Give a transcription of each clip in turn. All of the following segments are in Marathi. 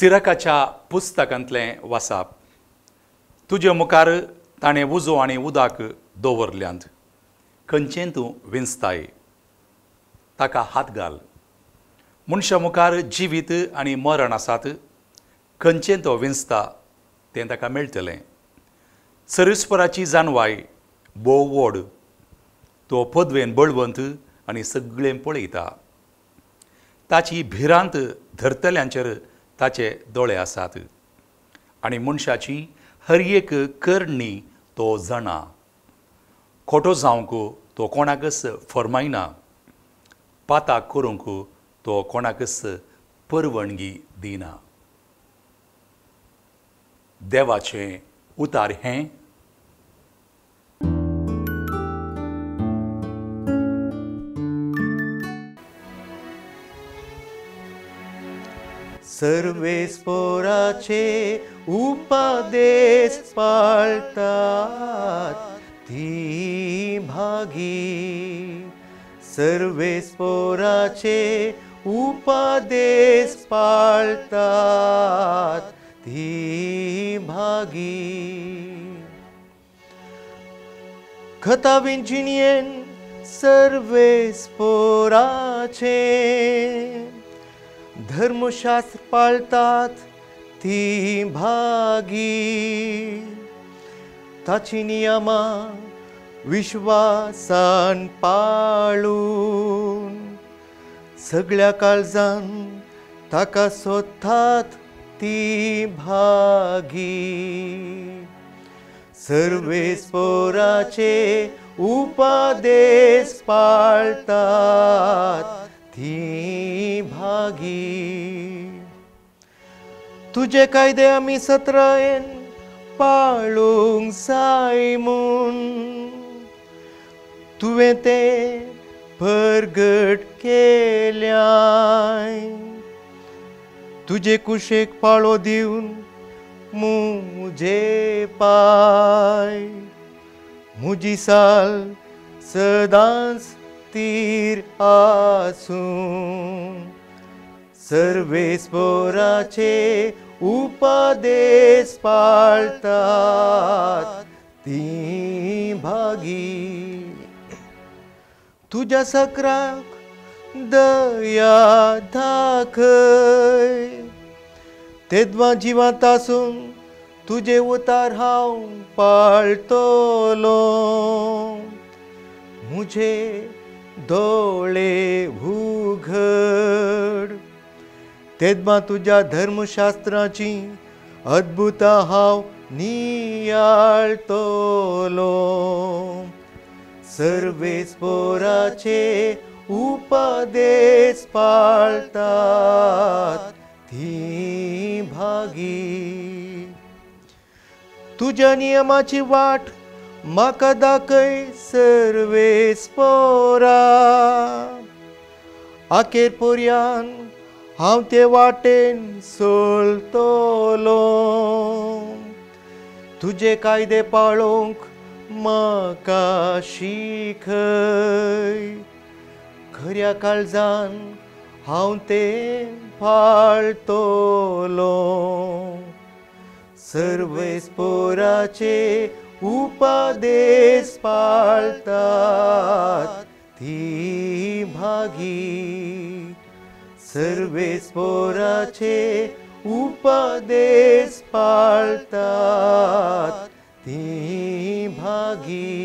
सिरकाच्या पुस्तकांतलें वाचप. तुजे मुखार ताणें उजो आनी उदक दवरल्यांत. खंयचें तूं विंचताय ताका हात घाल. मनशा मुखार जिवीत आनी मरण आसात. खंयचें तो विंचता तें ताका मेळटलें. सरस्पराची जानवाय बोव व्हड. तो पदवेन बळवंत आनी सगळें पळयता. ताची भिरांत धरतल्यांचेर ताचे दोळे आसात आनी मनशाची हर एक करणी तो जाणा. खोटो जावंक तो कोणाकच फरमायना. पाताक करूंक तो कोणाकच परवणगी दिना. देवाचें उतार हें. सर्वेस्पराचे उपदेश पाळतात ती भागी. सर्वेस्पराचे उपदेश पाळतात ती भागी. खता विंचिणयेन सर्वेस्पराचे धर्मशास्त्र पाळतात ती भागी. ताची नियमा विश्वासान पाळून सगळ्या काळजान ताका सोदतात ती भागी. सर्वेस्पराचे उपदेश पाळतात ती भागी. तुझे कायदे आमी सत्रायेन पाळूंक जाय म्हूण तुवें ते परगट केल्याय. तुजे कुशेक पाळो दिवन मुजे पाय. म्हजी साल सदांच तीर आसूं. सर्वेस्पराचे उपदेश पाळतात ती भागी. तुज्या सकराक दया दाखय. तेदवा जिवांत आसून तुजे उतार हांव पाळटलो. मुझे दोळे उघड. तेदमा तुज्या धर्मशास्त्राची अद्भुता हांव नियाळटलो. सर्वेस्पराचे उपदेश पाळतात ती भागी. तुज्या नियमाची वाट म्हाका दाखय सर्वेस्परा. आखेर पर्यान हांव ते वाटेन चलतलो. तुजे कायदे पाळोवंक म्हाका शिकय. खऱ्या काळजान हांव ते पाळटलो. सर्वेस्पराचे उपदेश पाळतात ती भागी. सर्वेस्पराचे उपदेश पाळतात ती भागी.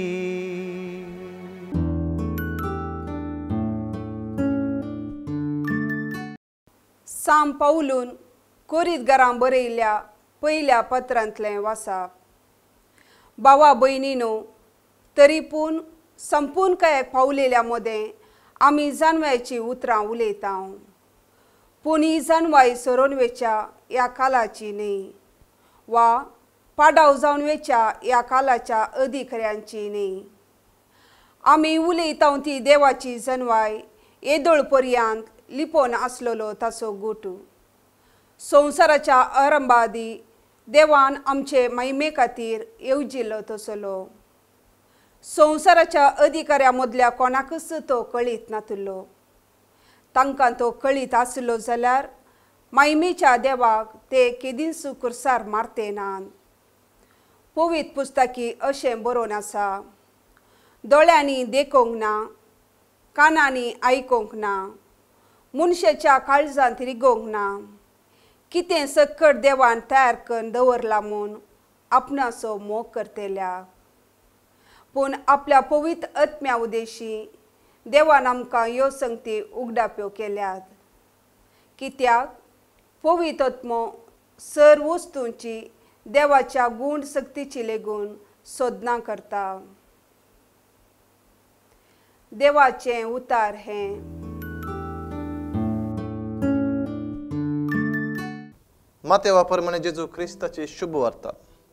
साम पावलून कोरींतकारांक बरयल्ल्या पयल्या पत्रांतलें वाचप. भावा भयणीनो, तरी पूण संपूर्ण कांयक पावलेल्या मोदें आमी जानवायची उतरां उलयता. पूण ही जानवाय सरोन वेच्या ह्या कालाची न्ही, वा पाडाव जावन वेच्या ह्या कालाच्या अधिकाऱ्यांची न्ही. आमी उलयता ती देवाची जानवाय येदोळ पर्यंत लिपोवन आसलेलो ताचो गोटू. संवसाराच्या आरंभादी देवान आमचे महिमे खातीर येवजिल्लो तसलो. संवसाराच्या अधिकाऱ्या मदल्या कोणाकच तो कळीत नासलो. तांकां तो कळीत आसलो जाल्यार महिमेच्या देवाक ते केदींसू कुर्सार मारतेनान. पवित्र पुस्तकी अशें बरोवन आसा, दोळ्यांनी देखूंक ना, कानांनी आयकूंक ना, मनशाच्या काळजांत रिगोंक ना, कितें सकट देवान तयार करून दवरला म्हूण आपणाचो मोग करतेल्या. पूण आपल्या पवित्र आत्म्या उदेशी देवान आमकां ह्यो संगती उगडाप्यो केल्यात. कित्याक पवित्र आत्मो सर्व वस्तूंची देवाच्या गूण सक्तीची लेगून सोदना करता. देवाचें उतार हें. मातेवा प्रमाणे जेजू क्रिस्ताची शुभ वार्ता.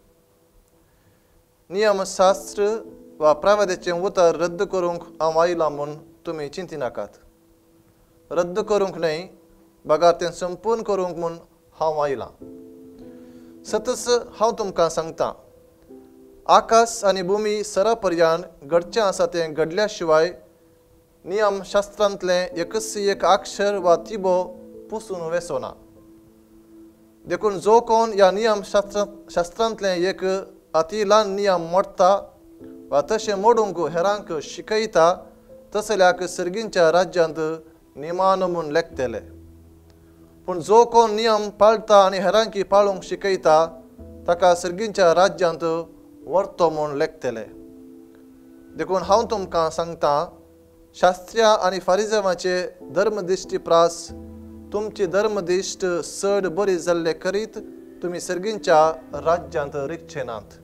नियमशास्त्र वा प्रवादेचें उतार रद्द करूंक हांव आयलां म्हूण तुमी चिंती नाकात. रद्द करूंक न्हय, बगार तें संपूर्ण करूंक म्हूण हांव आयलां. सतस हांव तुमकां सांगतां, आकाश आनी भुमी सरा पर्यंत घडचें आसा तें घडल्या शिवाय नियमशास्त्रांतलें एकच एक अक्षर वा तिबो पुसून वेसोना. देखून जो कोण ह्या नियमशास्त्रांतलें एक अति ल्हान नियम मोडटा वा तशें मोडूंक हेरांक शिकयता, तसल्याक सर्गींच्या राज्यांत निमान म्हूण लेखतले. पूण जो कोण नियम पाळटा आनी हेरांकी पाळूंक शिकयता, ताका सर्गींच्या राज्यांत वर्तो म्हूण लेखतले. देखून हांव तुमकां सांगतां, शास्त्र्या आनी फारिजेवांचे धर्मदिश्टी प्रास तुमची धर्मदिश्ट चड बरी जाल्ले करीत तुमी सर्गींच्या राज्यांत रिगचे नात.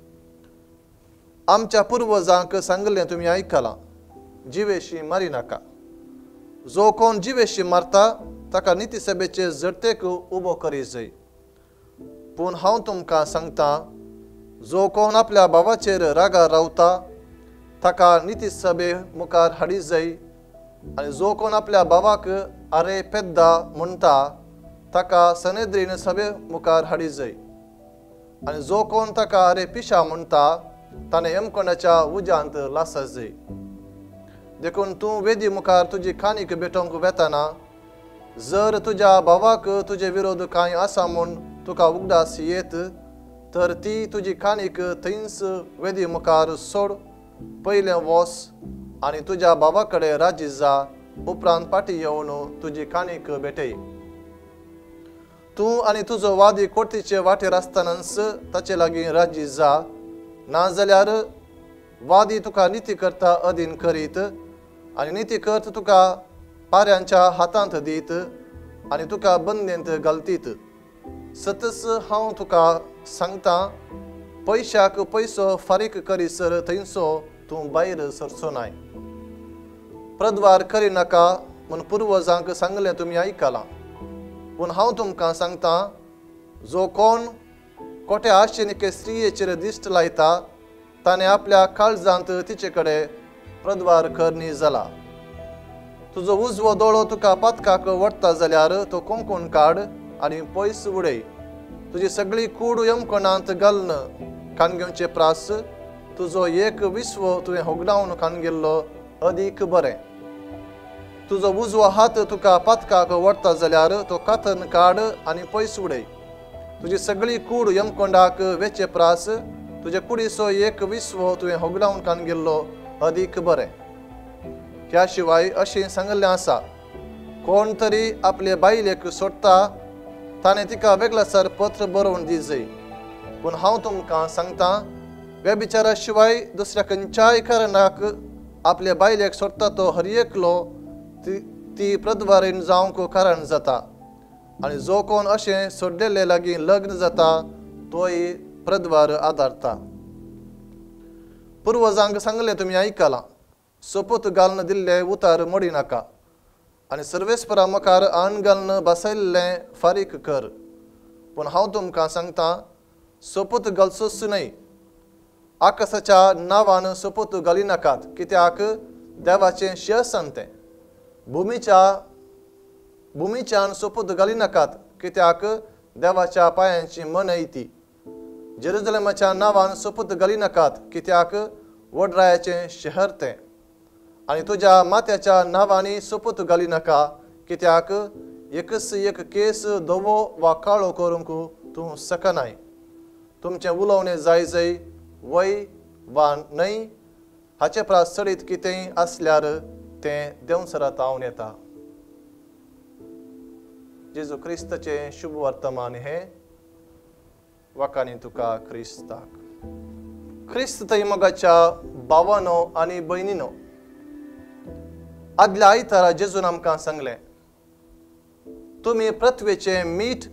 आमच्या पुर्वजांक सांगलें तुमी आयकलां, जिवेशी मारी नाका. जो कोण जिवेशी मारता ताका नितीसभेचे जडतेक उबो करी जाय. पूण हांव तुमकां सांगतां, जो कोण आपल्या भावाचेर रागार रावता ताका नितीसभे मुखार हाडी जाय. आनी जो कोण आपल्या भावाक आरे पेद्दा म्हणटा ताका सनेद्रीन सभे मुखार हाडी जाय. आनी जो कोण ताका आरे पिशा म्हणटा ताणें यमकोंडाच्या उज्यांत लासा जाय. देखून तूं वेदी मुखार तुजी कानीक भेटोवंक वेताना जर तुज्या भावाक तुजे विरोध कांय आसा म्हूण तुका उगडास येत, तर ती तुजी कानीक थंयच वेदी मुखार सोड, पयलें वोस आनी तुज्या भावा कडेन राजी जा, उपरांत फाटीं येवन तुजी कानीक भेटय. तूं आनी तुजो वादी कोर्टीचे वाटेर आसतनाच ताचे लागीं राजी जा, नाजाल्यार वादी तुका निती करता अधीन करीत आनी निती करत तुका पाऱ्यांच्या हातांत दीत आनी तुका बंदेंत घालतीत. सतस हांव तुका सांगतां, पयशाक पयसो फारीक करीसर थंयसो तूं भायर सरचो नाय. प्रद्वार करिनाका म्हूण पुर्वजांक सांगलें तुमी आयकलां. पूण हांव तुमकां सांगतां, जो कोण खोट्या आशेन एके स्त्रियेचेर दिश्ट लायता ताणें आपल्या काळजांत तिचे कडेन प्रद्वार करनी जाला. तुजो उजवो दोळो तुका पातकाक वडटा जाल्यार तो कोंकून काड आनी पयस उडय. तुजी सगळी कूड यमकोंडांत घालन काणगेवचे प्रास तुजो एक विस्वो तुवें होगडावन काणगेल्लो अदीक बरें. तुजो उजवो हात तुका पातकाक वडटा जाल्यार तो कातन काड आनी पयस उडय. तुजी सगळी कूड यमकोंडाक वेचे प्रास तुजे कुडीचो एक विस्वो तुवें होगडावन काणगेल्लो अदीक बरें. ह्या शिवाय अशें सांगलें आसा, कोण तरी आपले बायलेक सोडटा ताणें तिका वेगळासार पत्र बरोवन दी जाय. पूण हांव तुमकां सांगतां, व्यभिचारा शिवाय दुसऱ्या खंयच्याय कारणाक आपले बायलेक सोडटा तो हर एकलो ती प्रद्वारीन जावंक कारण जाता. आनी जो कोण अशें सोडलेले लागीं लग्न जाता तोय प्रद्वार आदारता. पुर्वजांक सांगलें तुमी आयकलां, सोपूत घालन दिल्ले उतार मोडी नाका आनी सर्वेस्परा मुखार आण घालन बसयल्लें फारीक कर. पूण हांव तुमकां सांगतां, सोपूत घालचोच न्हय. आकाशाच्या नांवान सोपूत घालिनाकात, कित्याक देवाचें शेळसान तें. भुमीच्यान सोपूत घालिनाकात, कित्याक देवाच्या पांयांची मनय ती. जेरुजलेमाच्या नांवान सोपूत घालिनाकात, कित्याक वडरायाचें शहर तें. आनी तुज्या मात्याच्या नांवांनी सोपूत घालिनाका, कित्याक एकच एक केस धवो वा काळो करूंक तूं शकनाय. तुमचें उलोवणें जाय जाय वय वा न्हय हाचे प्रास चडीत कितेंय आसल्यार तें देंवसरांत आवन येता. जेजू क्रिस्ताचें शुभ वर्तमान हें वाकानी तुका क्रिस्ताक. क्रिस्त थंय मोगाच्या भावानो आनी भयणीनो, आदल्या आयतारा जेजून आमकां सांगलें, तुमी पृथ्वेचें मीठ.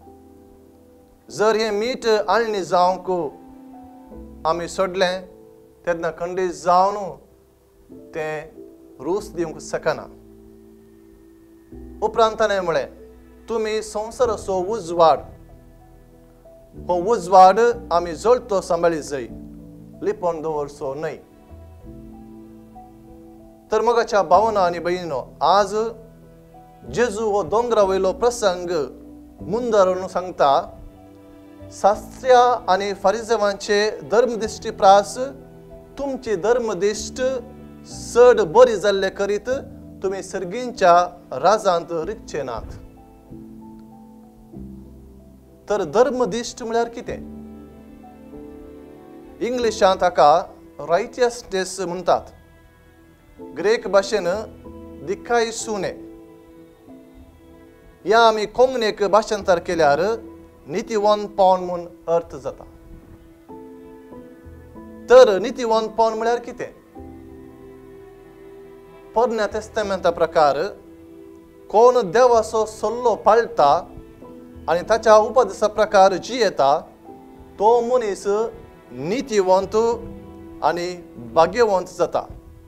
जर हें मीठ आळणी जावंक आमी सोडलें तेन्ना खंडीत जावन तें रूच दिवंक शकना. उपरांत ताणें म्हळें, तुमी संवसाराचो उजवाड. हो उजवाड आमी जळतो सांबाळी जाय, लिपोवन दवरचो न्हय. तर मोगाच्या भावना आनी भयणीनो, आज जेजू हो दोंगरा वयलो प्रसंग मुंदारून सांगता. शास्त्रिया आनी फारिजेवांचे धर्मदिश्टी प्रास तुमची धर्मदिश्ट चड बरी जाल्ले करीत तुमी सर्गींच्या राजांत रिगचे नात. तर धर्मदिश्ट म्हळ्यार कितें? इंग्लिशांत ताका रायटियसनेस म्हणटात. ग्रेक भाशेन दिकायसुने. ह्या आमी कोंकणीक भाशांतर केल्यार नितीवंतपण म्हूण अर्थ जाता. तर नितीवंतपण म्हळ्यार कितें? पोरण्या तेस्तामेंता प्रकार कोण देवाचो सल्लो पाळटा आनी ताच्या उपदेशा प्रकार जियेता तो मनीस नितीवंत आनी भाग्यवंत जाता.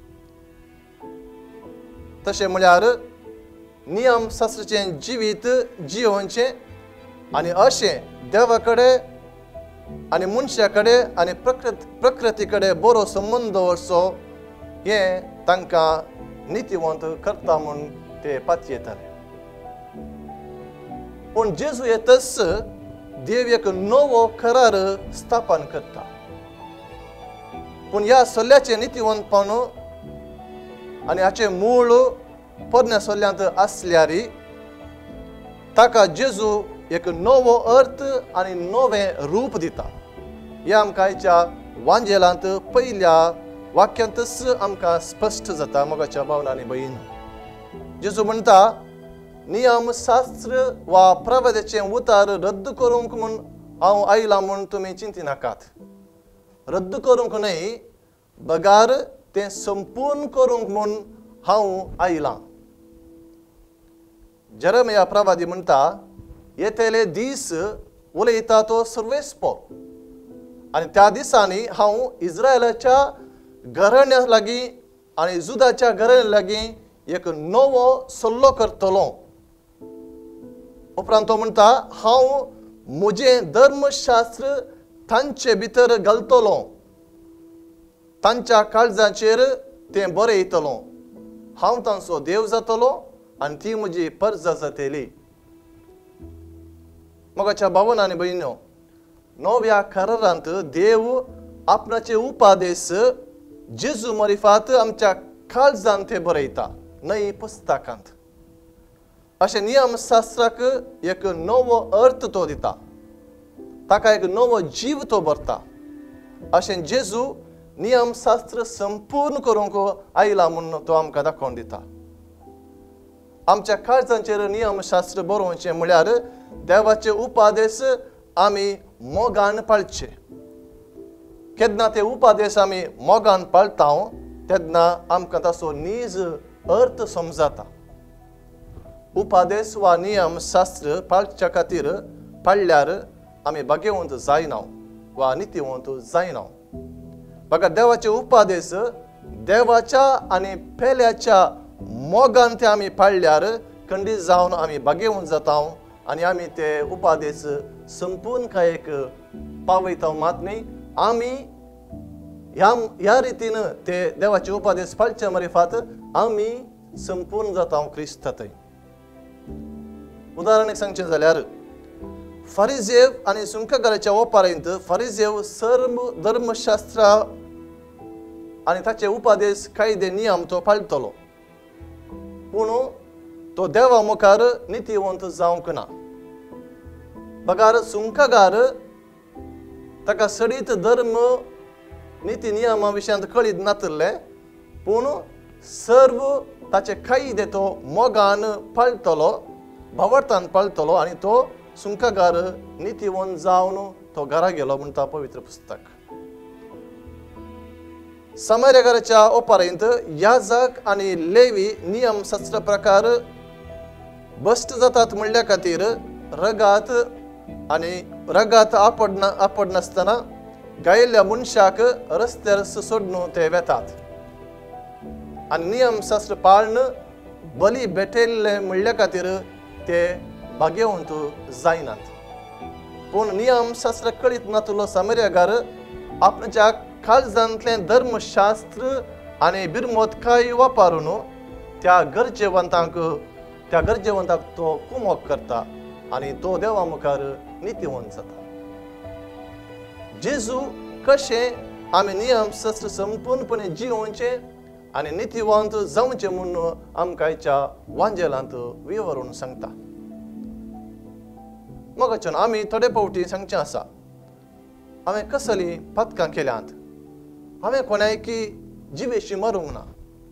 तशें म्हळ्यार नियम शास्त्राचें जिवीत जियोवचें आनी अशें देवा कडेन आनी मनशा कडेन आनी प्रकृती कडेन बरो संबंद दवरचो हें तांकां नितीवंत करता म्हूण ते पातयेताले. पूण जेजू येतच देव एक नवो करार स्थापन करता. पूण ह्या सल्ल्याचें नितीवंतपण आनी हाचें मूळ पोरण्या सल्ल्यांत आसल्यार ताका जेजू एक नवो अर्थ आनी नवें रूप दिता. हें आमकां आयच्या वांजेलांत पयल्या वाक्यांतच आमकां स्पश्ट जाता. मोगाच्या भावना आनी भयण, जेजू म्हणटा, नियम शास्त्र वा प्रवादाचें उतार रद्द करूंक म्हूण हांव आयलां म्हूण तुमी चिंती नाकात. रद्द करूंक न्हय, बगार तें संपूर्ण करूंक म्हूण हांव आयलां. जेरेमिया प्रवादी म्हणटा, येतेले दीस उलयता तो सर्वेस्पर आनी त्या दिसांनी हांव इस्रायलाच्या घराण्या लागीं आनी जुदाच्या घराण्या लागीं एक नवो सल्लो करतलो. उपरांत तो म्हणटा, हांव म्हजें धर्मशास्त्र तांचे भितर घालतलो, तांच्या काळजाचेर तें बरयतलो. हांव तांचो देव जातलो आनी ती म्हजी परजा जातली. मोगाच्या भावना आनी भयणीनो, नव्या करारांत देव आपणाचे उपादेश जेजू मरिफात आमच्या काळजांत ते बरयता, नई पुस्तकांत. अशें नियमशास्त्राक एक नवो अर्थ तो दिता, ताका एक नवो जीव तो भरता. अशें जेजू नियमशास्त्र संपूर्ण करूंक आयला म्हणून तो आमकां दाखोवन दिता. आमच्या काळजांचेर नियमशास्त्र बरोवचें म्हळ्यार देवाचे उपादेश आमी मोगान पाळचे. केन्ना ते उपादेश आमी मोगान पाळटा तेन्ना आमकां ताचो नीज अर्थ समजता. उपादेश वा नियमशास्त्र पाळच्या खातीर पाळल्यार आमी भाग्यवंत जायना वा नितीवंत जायना. बघा, देवाचे उपादेश देवाच्या आनी पेल्याच्या मोगान ते आमी पाळल्यार खंडीत जावन आमी भाग्यवंत जाता आनी आमी ते उपादेश संपूर्ण कायेक पावयता. मात न्ही, आमी ह्या रितीन ते देवाचे उपादेश पाळचे मरिफात आमी संपूर्ण जाता क्रिस्तांत. उदाहरण सांगचें जाल्यार फारिजेव आनी सुंककाराच्या ओपारेंत फारिजेव सर्व धर्मशास्त्र आनी ताचे उपादेश कायदे नियम तो पाळटलो. पूण तो देवा मुखार नितीवंत जावंक ना. बगार सुंकागार ताका सडीत धर्म निती नियमा विशयांत कळीत नातले, पूण सर्व ताचे कायदे तो मोगान पाळटलो, भावार्थान पाळटलो आनी तो सुंकागार नितीवंत जावन तो घरा गेलो म्हणटा पवित्र पुस्तक. समार्यागाराच्या ओपारेंत याजक आनी लेवी नियम शास्त्र प्रकार बस्ट जातात म्हणल्या खातीर रगात आपड नासतना गायिल्ल्या मनशाक रस्त्यार सोडून ते वेतात. आनी नियम शास्त्र पाळन बली भेटयल्ले म्हणल्या खातीर ते भाग्यवंत जायनात. पूण नियम शास्त्र कळीत नातलो समार्यागार आपणाच्या काळजांतले धर्मशास्त्र आनी बिरमोदकाय वापरून त्या गरजेवंतांक तो कुमोक करता आनी तो देवा मुखार नितीवंत जाता. जेजू कशें आमी नियम शास्त्र संपूर्णपणे जिवोवचे आनी नितीवंत जावचे म्हणून आमकां आयच्या वांजेलांत विवरून सांगता. मगच्यान आमी थोडे फावटी सांगचें आसा, हांवें कसली पथकां केल्यांत, हांवें कोणायकी जिवेशी मारूंक ना.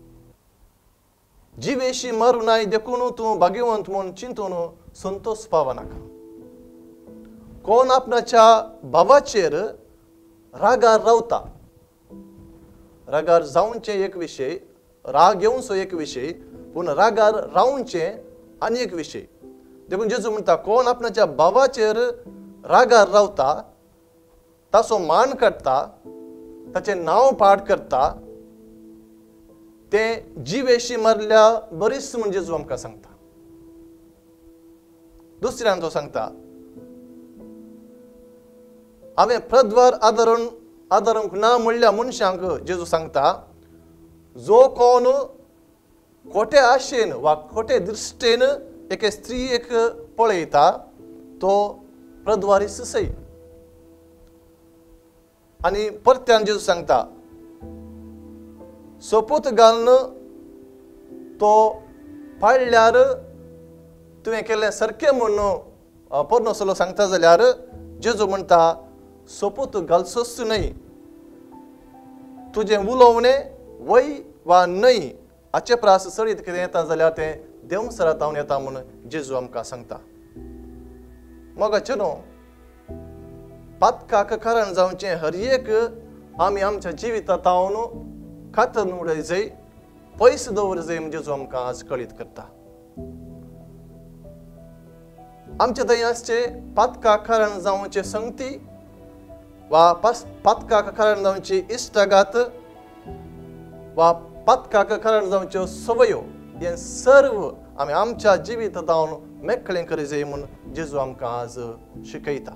जिवेशी मारूं नाय देखून तूं भाग्यवंत म्हूण चिंतून संतोश पावनाका. कोण आपणाच्या भावाचेर रागार रावता, रागार जावचे एक विशय, राग येवचो एक विशय, पूण रागार रावचे आनी एक विशय. देखून जेजू म्हणटा कोण आपणाच्या भावाचेर रागार रावता, ताचो मान करता, ताचें नांव पाड करता, ते जिवेशी मारल्या बरीच म्हूण जेजू आमकां सांगता. दुसऱ्यान तो सांगता, हांवें प्रद्वार आदारूंक ना म्हणल्या मनशांक जेजू सांगता, जो कोण खोटे आशेन वा खोटे दृश्टेन एके स्त्रीक पळयता तो प्रद्वारीस सै. आनी परत्यान जेजू सांगता, सोपूत घालन तो पाळल्यार तुवें केल्लें सारकें म्हणून पोरनोसलो सांगता जाल्यार जेजू म्हणटा सोपूत घालचोच न्हय, तुजें उलोवणें वय वा न्हय हाचे प्रास सडीत कितें येता जाल्यार तें देवसरांतावन येता म्हणून जेजू आमकां सांगता. मगचे न्हू पातकाक कारण जावचें हर एक आमी आमच्या जिवितांतावन खातर उडय जाय, पयस दवर जाय म्हणजे जेजू आमकां आज कळीत करता. आमच्या थंय आसचे पातकाक कारण जावचे संगती वा पातकाक कारण जावची इश्टाघात वा पातकाक कारण जावच्यो सवयो, हे सर्व आमी आमच्या जिवितांतावन मेकळें करी जाय म्हणून जेजू आमकां आज शिकयता.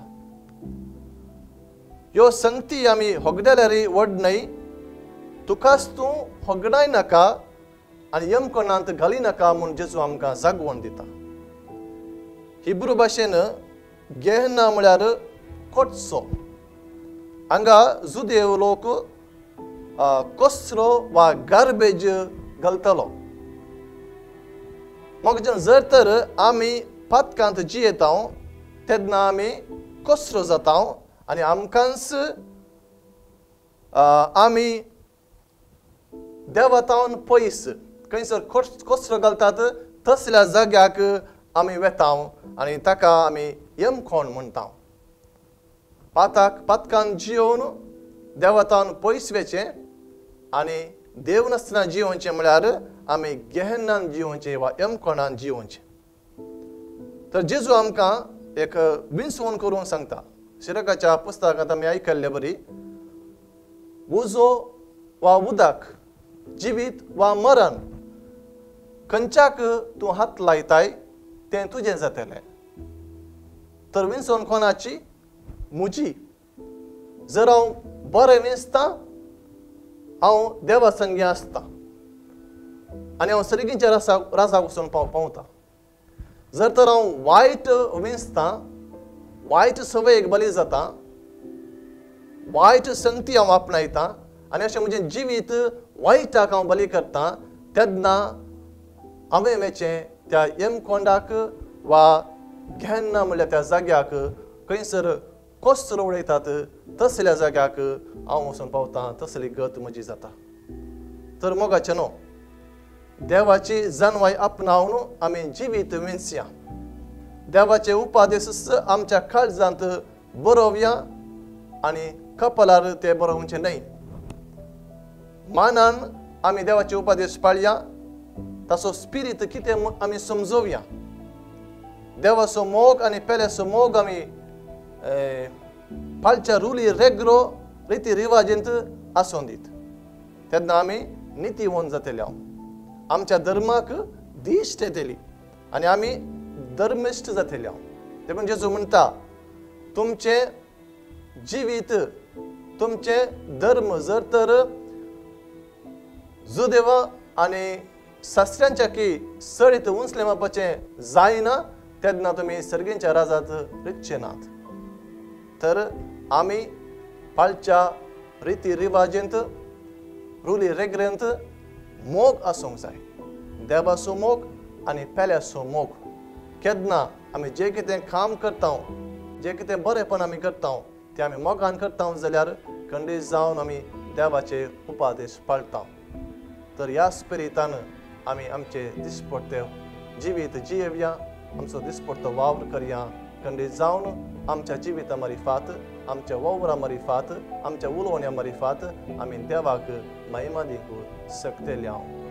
ह्यो संगती आमी होगड्याल्यारय व्हड न्हय, तुकाच तूं होगडाय नाका आनी यमकोणांत घाली नाका म्हूण जेजू आमकां जागवण दिता. हिब्रू भाशेन गेहना म्हळ्यार कोटसो. हांगा जुदेव लोक कचरो वा गार्बेज घालतलो. मग जर तर आमी पातकांत जियेता तेन्ना आमी कचरो जाता आनी आमकांच आमी देवातावन पयस खंयसर कचरो घालतात तसल्या जाग्याक आमी वेता आनी ताका आमी यमखोण म्हणटा. पातकान जियोवन देवातावन पयस वेचें आनी देव नासतना जियोवचें म्हळ्यार आमी गेहन्नान जियोवचें वा यमखोणान जियोवचें. तर जेजू आमकां एक विंसवण करून सांगता. शिरकाच्या पुस्तकांत आमी आयकल्ले बरी, उजो वा उदक, जिवीत वा मरण, खंयच्याक तूं हात लायताय तें तुजें जातलें. तर विंसवण कोणाची? म्हजी. जर हांव बरें विंसतां हांव देवा संगी आसतां आनी हांव सर्गीच्या रासाक वचून पावतां. जर तर हांव वायट विंसतां, वायट सवयेक बली जाता, वायट संगती हांव आपणायतां आनी अशें म्हजें जिवीत वायटाक हांव बली करतां, तेन्ना हांवें वेचें त्या कोंडाक वा घेन्ना म्हणल्यार त्या जाग्याक खंयसर कोसरो उडयतात तसल्या जाग्याक हांव वचून पावतां, तसली गत म्हजी जाता. तर मोगाचें न्हू, देवाची जानवाय आपणावन आमी जिवीत विंचया. देवाचे उपादेश आमच्या काळजांत बरोवया आनी कपलार ते बरोवचे न्हय. मानान आमी देवाचे उपादेश पाळया, ताचो स्पिरीट कितें आमी समजोवया. देवाचो मोग आनी पेल्याचो मोग आमी पालच्या रुली रेग्रो रिती रिवाजेंत आसूं दीत. तेन्ना आमी नितीवंत जातले. आमच्या धर्माक दिश्ट येतली आनी आमी धर्मिश्ट जातले. देखून जेजू म्हणटा, तुमचे जिवीत, तुमचे धर्म जर तर जुदेवा आनी शास्त्रांच्या की सडीत उंचले मापाचें जायना, तेन्ना तुमी सर्गींच्या राजांत रितचे नात. तर आमी पालच्या रिती रिवाजेंत रुली रेग्रेंत मोग आसूंक जाय. देवाचो मोग आनी पेल्याचो मोग. केन्ना आमी जें कितें काम करता, जें कितें बरेंपण आमी करता तें आमी मोगान करता जाल्यार खंडीत जावन आमी देवाचे उपादेश पाळटा. तर ह्या स्पिरितान आमी आमचे दिसपडटे जिवीत जियेवया, आमचो दिसपडटो वावर करया. खंडीत जावन आमच्या जिविता मारिफात, आमच्या वावरा मारिफात, आमच्या उलोवण्या मारिफात आमी देवाक महिमा दिवंक शकतले.